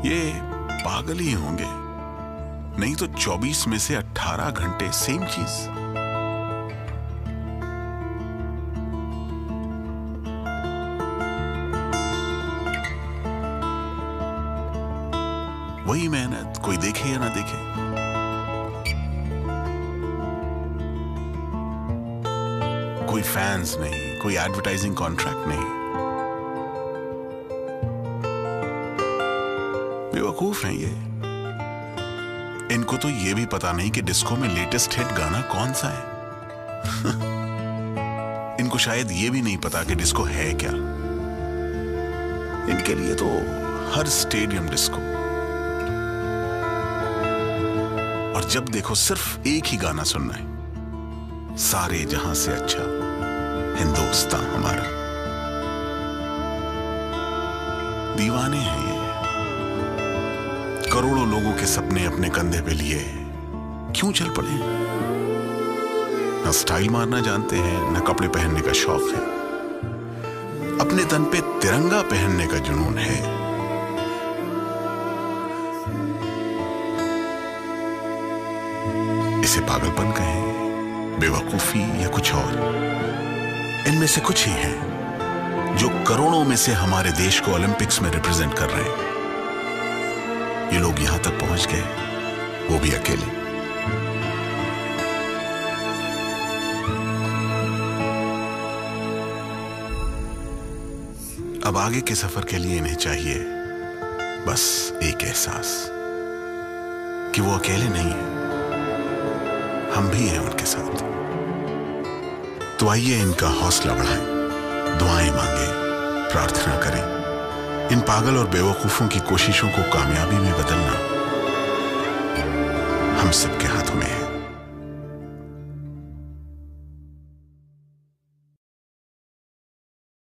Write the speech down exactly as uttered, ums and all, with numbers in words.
ये पागल ही होंगे, नहीं तो चौबीस में से अठारह घंटे सेम चीज। वही मेहनत, कोई देखे या ना देखे। कोई फैंस नहीं, कोई एडवर्टाइजिंग कॉन्ट्रैक्ट नहीं। बेवकूफ हैं ये। इनको तो ये भी पता नहीं कि डिस्को में लेटेस्ट हिट गाना कौन सा है। इनको शायद ये भी नहीं पता कि डिस्को है क्या। इनके लिए तो हर स्टेडियम डिस्को, और जब देखो सिर्फ एक ही गाना सुनना है, सारे जहां से अच्छा हिंदुस्तान हमारा। दीवाने हैं ये, करोड़ों लोगों के सपने अपने कंधे पे लिए क्यों चल पड़े। ना स्टाइल मारना जानते हैं, ना कपड़े पहनने का शौक है। अपने तन पे तिरंगा पहनने का जुनून है। इसे पागलपन कहें, बेवकूफी या कुछ और, इनमें से कुछ ही है जो करोड़ों में से हमारे देश को ओलंपिक्स में रिप्रेजेंट कर रहे हैं। ये लोग यहां तक पहुंच गए, वो भी अकेले। अब आगे के सफर के लिए इन्हें चाहिए बस एक एहसास कि वो अकेले नहीं है, हम भी हैं उनके साथ। तो आइए इनका हौसला बढ़ाएं, दुआएं मांगे, प्रार्थना करें। इन पागल और बेवकूफों की कोशिशों को कामयाबी में बदलना हम सबके